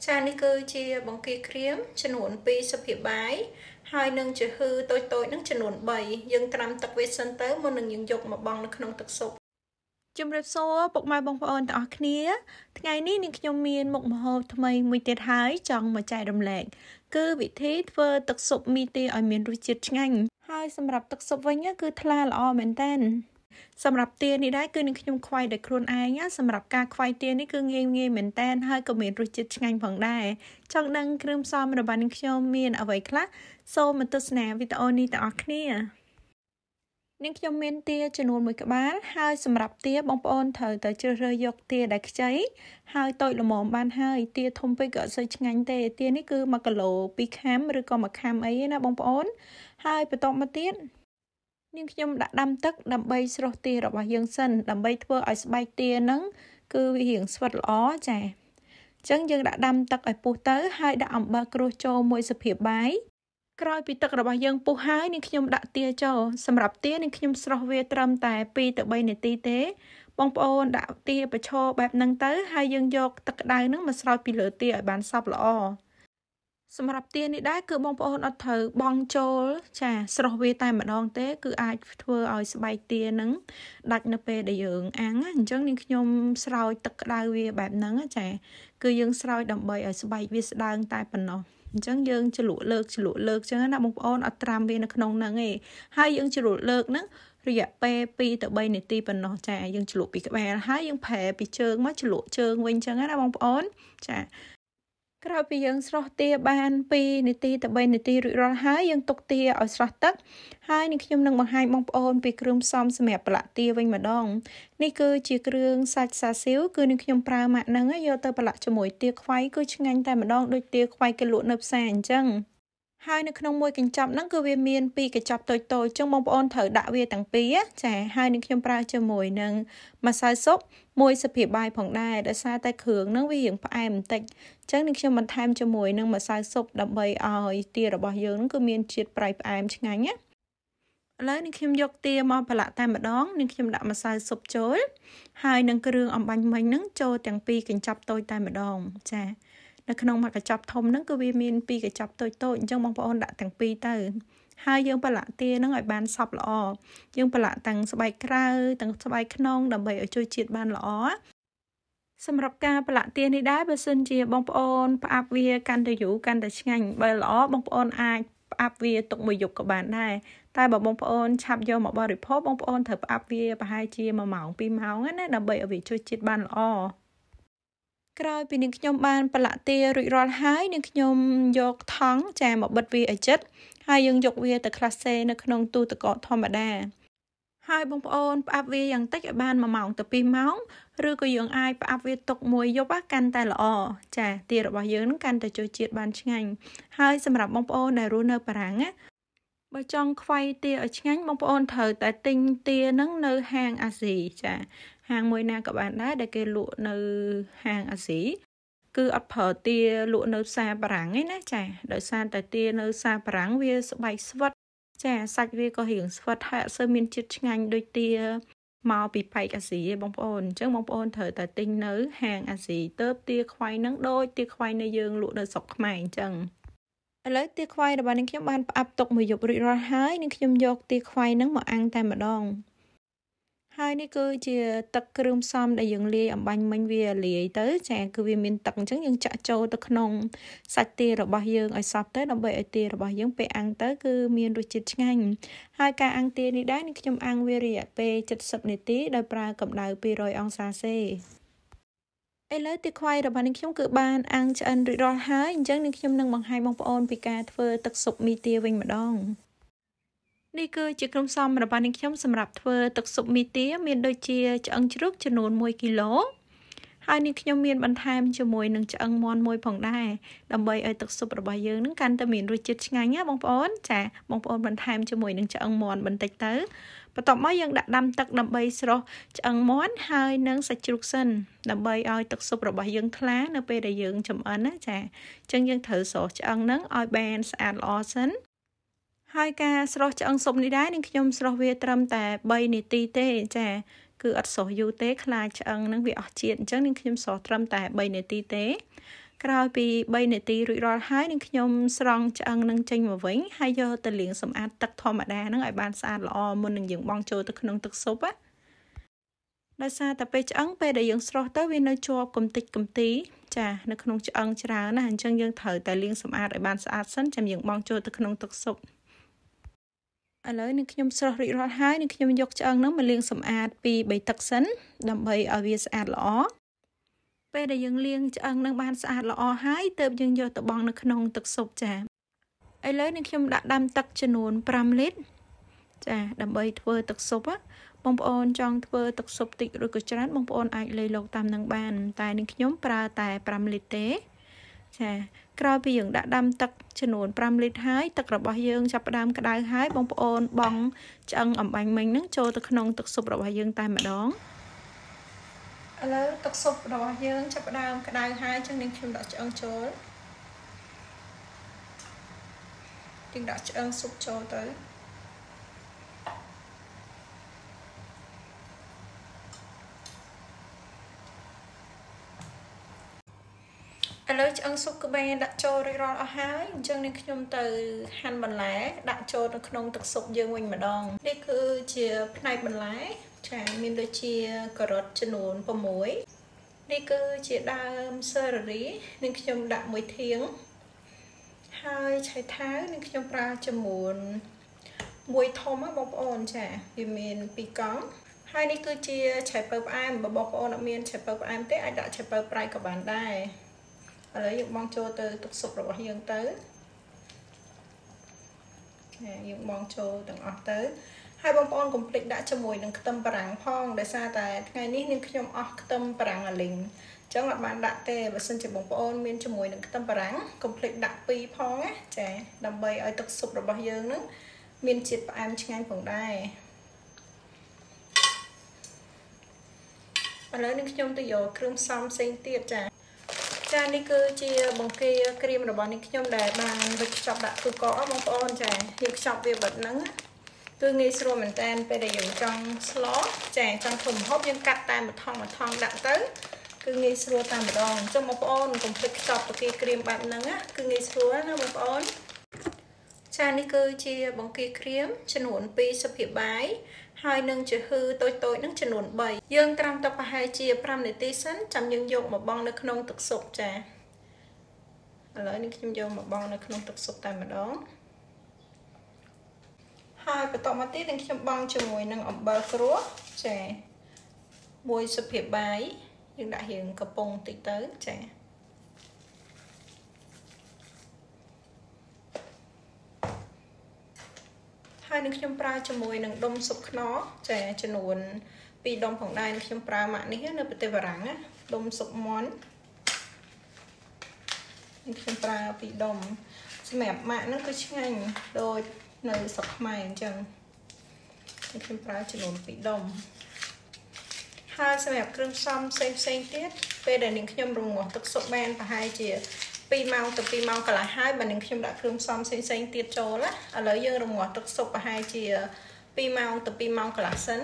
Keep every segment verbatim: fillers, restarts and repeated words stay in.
Cha ní cơ chia bằng kia kriếm chân hồn pi sập hiệp bái hai nâng chữ hư tôi tôi nâng chân hồn bầy dân tram tắc vệ sân tới một nâng những dục mà bằng nó không tắc sụp chùm rệp xô bọc mai bông phôn tỏ khía ngày ní nâng nhôm miên một màu hộp thầm mây mùi tiết hái trong mà chạy đầm lẹn cứ vị thế vơ tắc sụp mi tì ở miền rùi chiết ngành hai xâm rạp tắc sụp vinh á cứ thla là o mến tênสำหรับเตียนี่ได้คือในขยมควายแต่ครูนไอ้เนี่ยสำหรับการควายเตียนี่คือเงี้ยเงี้ยเหมือนแตนให้ก็มีรสจิตงานผ่องได้ช่องดังเครื่องซ้อมระบายในขยมมีนเอาไว้คละโซมันตัวสแนวิตาโอนี่แต่ออกเนี่ยในขยมเมียนเตียจำนวนมือกับบ้านให้สำหรับเตียบองปอนเธอแต่เจอเรยกเตียได้ใช้ให้ตัวละหมอมบ้านให้เตียทมไปเกิดใส่งานเตียเตียนี่คือมากะโหลปีแคมหรือก็มาแคมไอ้นะบองปอนให้ไปตอกมาเตียnhưng khi đã đâm tức đâm bay sơ tia rồi vào dương sân đâm bay thưa ở bay tia nắng cứ hiện xuất ló chả chẳng dương đã đâm tức ở pu tới hai đã ẩm ba kro cho môi sập hiệp bái coi bị tức rồi vào dương pu hái nhưng khi đã tia cho sầm rập tia nhưng khi sơ về trầm tại pi tự bay này ti tế bong ôn đã tia và cho bẹp nâng tới hai dương dọc tức đai nắng mà soi pi lửa tia ở bàn sập lóสำหรับเตียนี่ได้คือบองปอนอัดเถอบองโจลจ้าสระเวตายมาดองเต้คืออาจเพื่อเอาสบายเตียนังดักนเปได้ยังอังจังนี่ขยมสลายตะดาวเวแบบนั้นจ้าคือยังสลายดำใบเอาสบายวิสดางตายปนเนาะจังยังจะหลุดเลิกจะหลุดเลิกจังนั้นบองปอนอัดตรามเวนักนองนังเอให้ยังจะหลุดเลิกนังระยะเปปีแต่ใบในตีปนเนาะจ้ายังจะหลุดปีกแบนให้ยังแผ่ปีเชิงมาจะหลุดเชิงเว้นจังนั้นบองปอนจ้าเราไปยังสระเตียบานปีในตีแต่ใบในตีรุร้อนหายยังตกเตียเอาสระตักหายในขยมนังบางหายมองปอนไปกลุ่มซ้อมสมัยปละเตียวิ่งมาดองนี่คือจีเครื่องสัตว์ซาซิลคือในขยมปลาหมานังโยเตอร์ปละจมูกเตียควายคือช่างแต่มาดองโดยเตียควายกระลุนับแสนจังหายในขนมมวยกันจับนั่งคือเวียนเมียนปีกระจับโตโตจังมองปอนเถอด่าเวียต่างปีอ่ะแต่หายในขยมปลาจมูกนังมาใส่ซบมวยสเปียบใบผ่องได้แต่ซาแต่เขืองนั่งวิ่งไปมันติดจังนึกเชื่อมันทำจมูกนั่งมาใส่ซบดับใบเอาเตียระบายเยอะนั่งก็มีเฉียดปลายไปมันช่างเงี้ยแล้วนึกเชื่อยกเตียมาผละแต่มาดองนึกเชื่อดับมาใส่ซบโจ้หายนั่งกระเรื่องอมบันมันนั่งโจแต่งปีกันจับโตยแต่มาดองจ้ะในขนมมากระจับทมนั่งก็วีมีนปีกระจับโตยโตจังมองปอนดับแต่งปีเตอร์hai dươngปลาเตียนั่งไอ้บานสับหล่อdươngปลาตังสบายคราตังสบายขนองดับใบเอาช่วยจีดบานหล่อสำหรับการปลาเตียนี่ได้เบอร์ซันเจียบองปอนปอาบเวียกันแต่อยู่กันแต่ช่างใบหล่อบองปอนอายปอาบเวียตกมือหยกกับบานได้แต่บอกบองปอนชับยอมบริโภคบองปอนเถอะปอาบเวียปให้เจียมาเหมาปีเมางั้นนะดับใบเอาไว้ช่วยจีดบานหล่อกลายเป็นหนึ่งขยมบานปลาเตียรุยร้อนหายหนึ่งขยมยกท้องแจมบัดวีไอจัดให้ยังยกเวียแต่คลาสเซในขนมตูตะกอธรรมดาให้บงปอนปอาบเวียยังเต็กไอบ้านมาเมาแต่ปีเมาหรือก็ยังไอปอาบเวียตกมวยยกว่ากันแต่ละอ้อจ้ะเตียระบายเยอะนั่งกันแต่โจเจียดบานช่างให้สำหรับบงปอนในรูเนอร์ปรังอ่ะบะจองไฟเตียเอาช่างบงปอนเถอแต่ติงเตียนั่งเนอร์ห้างอาศีจ้ะhàng môi na các bạn đã để cái lụa nơi hàng à sĩ cứ ấp phở tia lụa nơi xa bảng ấy nè chả đợi xa tại tia nơi xa bảng vi bay svat chả sạch vi có hiện svat hạ sơ miên chít ngành đôi tia màu bị bay à sĩ bông ôn chứ bông ôn thời tại tinh nơi hàng à sĩ tớp tia khoai nắng đôi tia khoai nơi dương lụa nơi sọc mày chẳng lấy tia khoai là bạn nên kiếm ban áp tục mười dục rượu ra hái nên kiếm dọc tia khoai nắng mà ăn tay mà đong haiนี่คือจะตักเครื่องซ้อมได้ยังเลี้ยบันมันเวียเลี้ยเต๋อแจคือเวียมินตักจังยังจะโจตักนงสัตเตียระบายยังไอซับเต๋อดับเบิลไอเตียระบายยังไปอังเต๋อคือมีนรู้จิตง่ายhaiการอังเตียนี่ได้นี่คือจำอังเวียเรียไปจัดสับนิติโดยปลากับดาวปีรอยองศาเซไอเลิศตีควายระบายนี่คือคือบานอังจะอันรอหายจังนี่คือจำนังบางไฮบางปอนปีกาเฟอตักสุกมีเตียวิ่งมาดองนี่คือจิกรมซ้อมระบายนิยมสำหรับเธอตักสุกมีเตี้ยมีโดยเชียจะอังชุกจำนวนมวยกิโลให้นิยมมีบรรทายจะมวยหนึ่งจะอังมอนมวยผ่องได้ดำใบไอตักสุกระบายเยอะนั่งกันแต่มีรู้จิตง่ายเงี้ยบางปอนจ้ะบางปอนบรรทายจะมวยหนึ่งจะอังมอนบรรติเต๋อประตอบมายังดักดำตักดำใบสโลจะอังมอนให้นั่งสัจจุกสันดำใบไอตักสุกระบายยังคล้าเนเปได้ยังจำอันนะจ้ะจังยังเถอโสจะอังนั่งไอแบนสะอาดออสันhai ca sro chang sum ni đái nên khi nhom sro về trầmแต่ใบนี่ตีเต้จ้ะคืออัดโสยูเต้คลายchangนั่งวิออกเจียนจังnên khi nhomสอtrầmแต่ใบนี่ตีเต้ក្រោយពី3នាទីរួចរាល់ហើយនឹងខ្ញុំស្រង់ឆ្អឹងនឹងចេញមកវិញហើយយកទៅលាងសម្អាតទឹកធម្មតាហ្នឹងឲ្យបានស្អាតល្អមុននឹងយើងបង់ចូលទៅក្នុងទឹកស៊ុបណាដោយសារតែពេលឆ្អឹងពេលដែលយើងស្រុះទៅវានៅជាប់កំតិចកំទីចានៅក្នុងឆ្អឹងច្រើនណាអញ្ចឹងយើងត្រូវតែលាងសម្អាតឲ្យបានស្អាតសិនចាំយើងបង់ចូលទៅក្នុងទឹកស៊ុបឥឡូវនេះខ្ញុំស្រុះរួចរាល់ហើយនឹងខ្ញុំយកឆ្អឹងហ្នឹងមកលាងសម្អាតពីបីទឹកសិនដើម្បីឲ្យវាស្អាតល្អពេលដែលយើងលាងឆ្អឹងនឹងបានស្អាតល្អហើយទើបយើងយកទៅបង់នៅក្នុងទឹកស៊ុបចាឥឡូវនេះខ្ញុំដាក់ដាំទឹកចំនួន5លីត្រចាដើម្បីធ្វើទឹកស៊ុបបងប្អូនចង់ធ្វើទឹកស៊ុបតិចឬក៏ច្រើនបងប្អូនអាចលៃលកតាមនឹងបានតែនេះខ្ញុំប្រើតែ5លីត្រទេចាក្រោយពីយើងដាក់ដាំទឹកចំនួន5លីត្រហើយទឹករបស់យើងចាប់ផ្ដើមក្តៅហើយបងប្អូនបង់ឆ្អឹងអំបាញ់មិញហ្នឹងចូលទៅក្នុងទឹកស៊ុបរបស់យើងតែម្ដងឥឡូវទឹកស៊ុបរបស់យើងចាប់ផ្ដើមក្តៅហើយចឹងនាងខ្ញុំដាក់ឆ្អឹងចូលទៀងដាក់ឆ្អឹងស៊ុបចូលទៅឥឡូវឆ្អឹងស៊ុបគឺបានដាក់ចូលរួចរាល់អស់ហើយអញ្ចឹងនាងខ្ញុំទៅហាន់បន្លែដាក់ចូលនៅក្នុងទឹកស៊ុបយើងវិញម្ដងនេះគឺជាផ្នែកបន្លែចាមានដូចជាការ៉ុតចំនួន6នេះគឺជាដើមសេរីរីនាងខ្ញុំដាក់មួយធាងហើយឆៃថាវនាងខ្ញុំប្រើចំនួនមួយធំបងប្អូនចាវាមានពីរកង់ហើយនេះគឺជាឆៃពៅផ្អែមបើបងប្អូនអត់មានឆៃពៅផ្អែមទេអាចដាក់ឆៃពៅប្រៃក៏បានដែរឥឡូវយើងបង់ចូលទៅទឹកស៊ុបរបស់យើងទៅយើងបង់ចូលទាំងអស់ទៅហើយបងប្អូនកុំភ្លេចដាក់ជាមួយនឹងខ្ទឹមបារាំងផងដោយសារតែថ្ងៃនេះនាងខ្ញុំអស់ខ្ទឹមបារាំងអាលីងអញ្ចឹងអត់បានដាក់ទេបើសិនជាបងប្អូនមានជាមួយនឹងខ្ទឹមបារាំងកុំភ្លេចដាក់ពីរផងណាចាដើម្បីឲ្យទឹកស៊ុបរបស់យើងនឹងមានជាតិផ្អែមឆ្ងាញ់ផងដែរឥឡូវនាងខ្ញុំទៅយកគ្រឿងផ្សំផ្សេងទៀតចាចានេះគឺជាបង្គាក្រៀមរបស់នេះខ្ញុំដែលបានវេចខ្ចប់ដាក់ទូកកបងប្អូនចាយើងខ្ចប់វាបែបហ្នឹងគឺងាយស្រួលមែនតើពេលដែលយើងចង់ស្លចាចង់ធ្វើម្ហូបយើងកាត់តែមួយថង់មួយថង់ដាក់ទៅគឺងាយស្រួលតែម្ដងអញ្ចឹងបងប្អូនកុំភ្លេចខ្ចប់បង្គាក្រៀមបែបហ្នឹងណាគឺងាយស្រួលណាបងប្អូនចានេះគឺជាបង្គាក្រៀមចំនួនពីរសភាបាយហើយនឹងជាហឺតូចតូចនឹងចំនួន3យើងត្រាំទឹកប្រហែលជា5នាទីសិនចាំយើងយកមកបង់នៅក្នុងទឹកស៊ុបចាឥឡូវនេះខ្ញុំយកមកបង់នៅក្នុងទឹកស៊ុបតែម្ដងហើយបន្តមកទៀតនឹងខ្ញុំបង់ជាមួយនឹងអំបិលក្រួសចាមួយសភាបាយយើងដាក់រៀងកំប៉ុងតិចទៅចាហើយនឹងខ្ញុំប្រើជាមួយនឹងដុំស៊ុបខ្នុរចាចំនួនពីរដុំផងដែរខ្ញុំប្រើម៉ាក់នេះនៅប្រទេសបារាំងណាដុំស៊ុបមាន់ខ្ញុំប្រើពីរដុំសម្រាប់ម៉ាក់ហ្នឹងគឺឆ្ងាញ់ដូចនៅស្រុកខ្មែរអញ្ចឹងខ្ញុំប្រើចំនួនពីរដុំហើយសម្រាប់គ្រឿងផ្សំផ្សេងផ្សេងទៀតពេលដែលនាងខ្ញុំរំងាស់ទឹកស៊ុបបានប្រហែលជាពីរម៉ោងទៅពីរម៉ោងកន្លះហើយបើនាងខ្ញុំដាក់គ្រឿងផ្សំផ្សេងផ្សេងទៀតចូលណាឥឡូវយើងរំងាស់ទឹកស៊ុបប្រហែលជាពីរម៉ោងទៅពីរម៉ោងកន្លះសិន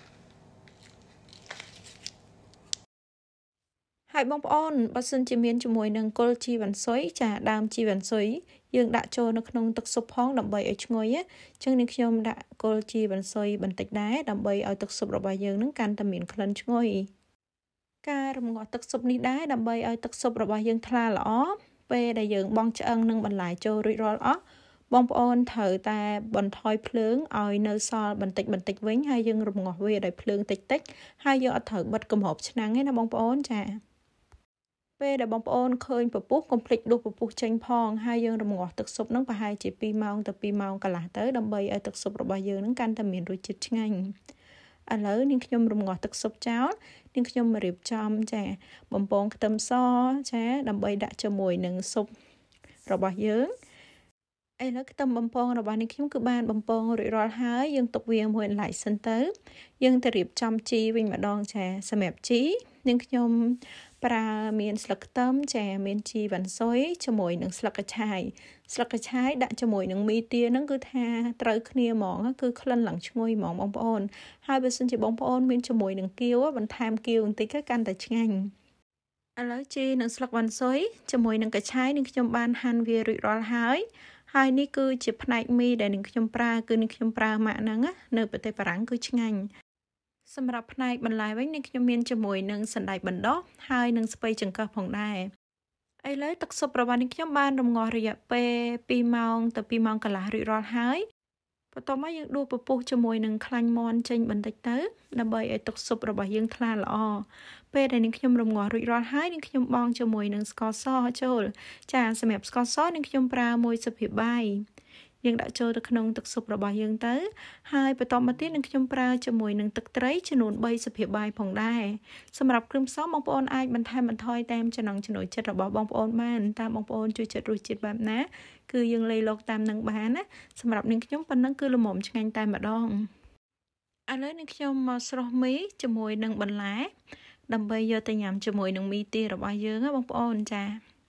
ហើយបងប្អូនបើសិនជាមានជាមួយនឹងគល់ជីវ៉ាន់ស៊ុយចាដើមជីវ៉ាន់ស៊ុយយើងដាក់ចូលនៅក្នុងទឹកស៊ុបផងដើម្បីឲ្យឈ្ងុយអញ្ចឹងនាងខ្ញុំដាក់គល់ជីវ៉ាន់ស៊ុយបន្តិចដែរដើម្បីឲ្យទឹកស៊ុបរបស់យើងនឹងកាន់តែមានក្លិនឈ្ងុយការរំងាស់ទឹកស៊ុបនេះដែរដើម្បីឲ្យទឹកស៊ុបរបស់យើងថ្លាល្អពេលដែលយើងបង់ឆ្អឹងនិងបន្លែចូលរួចរាល់អស់បងប្អូនត្រូវតែបន្ថយភ្លើងឲ្យនៅសល់បន្តិចបន្តិចវិញហើយយើងរំងាស់វាដោយភ្លើងតិចតិចហើយយើងអត់ត្រូវបិទគម្របឆ្នាំងទេណាបងប្អូនចាពេលដែលបងប្អូនឃើញពពុះកុំភ្លេចដួសពពុះចេញផងហើយយើងរំងាស់ទឹកស៊ុបនឹងប្រហែលជាពីរម៉ោងទៅពីរម៉ោងកន្លះទៅដើម្បីឲ្យទឹកស៊ុបរបស់យើងនឹងកាន់តែមានរសជាតិឆ្ងាញ់ឥឡូវនាងខ្ញុំរំងាស់ទឹកស៊ុបចោលនាងខ្ញុំរៀបចំចាបំពងខ្ទឹមសចាដើម្បីដាក់ជាមួយនឹងស៊ុបរបស់យើងឥឡូវខ្ទឹមបំពងរបស់នាងខ្ញុំគឺបានបំពងរួចរាល់ហើយយើងទុកវាមួយឡែកសិនទៅយើងទៅរៀបចំជីវិញម្ដងចាសម្រាប់ជីនាងខ្ញុំប្រើមានស្លឹកខ្ទឹមចាមានជីវ៉ាន់ស៊ុយជាមួយនឹងស្លឹកកញ្ឆាយស្លឹកកញ្ឆាយដាក់ជាមួយនឹងមីទាហ្នឹងគឺថាត្រូវគ្នាហ្មងគឺក្លិនឡើងឈ្ងុយហ្មងបងប្អូនហើយបើសិនជាបងប្អូនមានជាមួយនឹងគៀវបន្ថែមគៀវបន្តិចទៅកាន់តែឆ្ងាញ់ឥឥឡូវជីនឹងស្លឹកវ៉ាន់ស៊ុយជាមួយនឹងកញ្ឆៃនឹងខ្ញុំបានហាន់វារួចរាល់ហើយហើយនេះគឺជាផ្នែកមីដែលនឹងខ្ញុំប្រើគឺនឹងខ្ញុំប្រើម៉ាក់ហ្នឹងនៅប្រទេសបារាំងគឺឆ្ងាញ់សម្រាប់ផ្នែកបន្លែវិញនឹងខ្ញុំមានជាមួយនឹងសណ្តែកបណ្ដោះហើយនឹងស្ពៃចង្កឹះផងដែរឥឡូវទឹកស៊ុបរបស់នេះខ្ញុំបានរំងាស់រយៈពេលពីរម៉ោងទៅពីរម៉ោងកន្លះរួចរាល់ហើយបន្ទាប់មកយើងដួសពពុះជាមួយនឹងខ្លាញ់មាន់ចេញបន្តិចទៅដើម្បីឲ្យទឹកស៊ុបរបស់យើងថ្លាល្អពេលដែលនាងខ្ញុំរំងាស់រួចរាល់ហើយនាងខ្ញុំបង់ជាមួយនឹងស្ករសចូលចាសម្រាប់ស្ករសនាងខ្ញុំប្រើមួយស្លាបព្រាបាយយើងដាក់ចូលទៅក្នុងទឹកស៊ុបរបស់យើងទៅហើយបន្តមកទៀតនឹងខ្ញុំប្រើជាមួយនឹងទឹកត្រីចំនួនបីស្លាបព្រាបាយផងដែរសម្រាប់គ្រឿងផ្សំបងប្អូនអាចបន្ថែមបន្ថយតាមចំណង់ចំណូលចិត្តរបស់បងប្អូនបានតាមបងប្អូនជួយចិត្តរសជាតិបែបណាគឺយើងលៃលកតាមនឹងបានណាសម្រាប់នាងខ្ញុំប៉ុណ្ណឹងគឺល្មមឆ្ងាញ់តែម្ដងឥឡូវនាងខ្ញុំមកស្រុះមីជាមួយនឹងបន្លែដើម្បីយកទៅញ៉ាំជាមួយនឹងមីទារបស់យើងណាបងប្អូនចា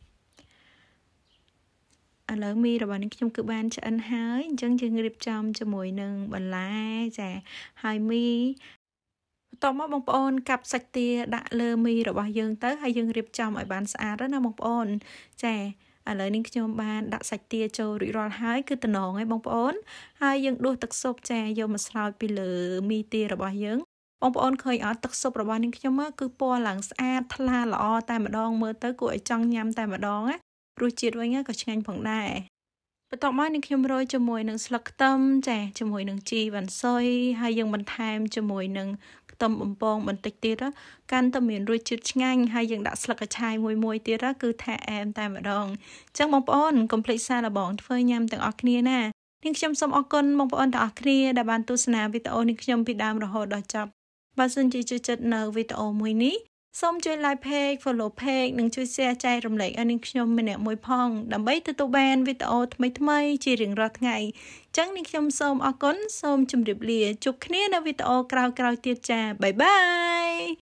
ឥឡូវមីរបស់នេះខ្ញុំគឺបានឆ្អិនហើយអញ្ចឹងយើងរៀបចំជាមួយនឹងបន្លែចាហើយមីបន្ទាប់មកបងប្អូនកាប់សាច់ទាដាក់លើមីរបស់យើងទៅហើយយើងរៀបចំឲ្យបានស្អាតណាបងប្អូនចាឥឡូវនេះខ្ញុំបានដាក់សាច់ទាចូលរួចរាល់ហើយគឺតំណងឯងបងប្អូនហើយយើងដួសទឹកស៊ុបចាយកមកស្រោចពីលើមីទារបស់យើងបងប្អូនឃើញអត់ទឹកស៊ុបរបស់នេះខ្ញុំគឺពណ៌ឡើងស្អាតថ្លាល្អតែម្ដងមើលទៅគួរឲ្យចង់ញ៉ាំតែម្ដងណារសជាតិវិញក៏ឆ្ងាញ់ផងដែរបន្ទាប់មកនេះខ្ញុំរោយជាមួយនឹងស្លឹកខ្ទឹមចាជាមួយនឹងជីវ៉ាន់ស៊ុយហើយយើងបន្ថែមជាមួយនឹងខ្ទឹមបំពងបន្តិចទៀតកាន់តែមានរសជាតិឆ្ងាញ់ហើយយើងដាក់ស្លឹកកញ្ឆាយមួយមួយទៀតគឺថាអែមតែម្ដងអញ្ចឹងបងប្អូនកុំភ្លេចសាកល្បងធ្វើញ៉ាំទាំងអស់គ្នាណានាងខ្ញុំសូមអរគុណបងប្អូនទាំងអស់គ្នាដែលបានទស្សនាវីដេអូនេះខ្ញុំពីដើមរហូតដល់ចប់បើសិនជាចូលចិត្តនៅវីដេអូមួយនេះសូមជួយ like page follow page និងជួយ share ចែករំលែកឲ្យនាងខ្ញុំម្នាក់មួយផងដើម្បីទទួលបានវីដេអូថ្មីៗជារៀងរាល់ថ្ងៃអញ្ចឹងនាងខ្ញុំសូមអរគុណសូមជម្រាបលាជួបគ្នានៅវីដេអូក្រោយៗទៀតចាបាយបាយ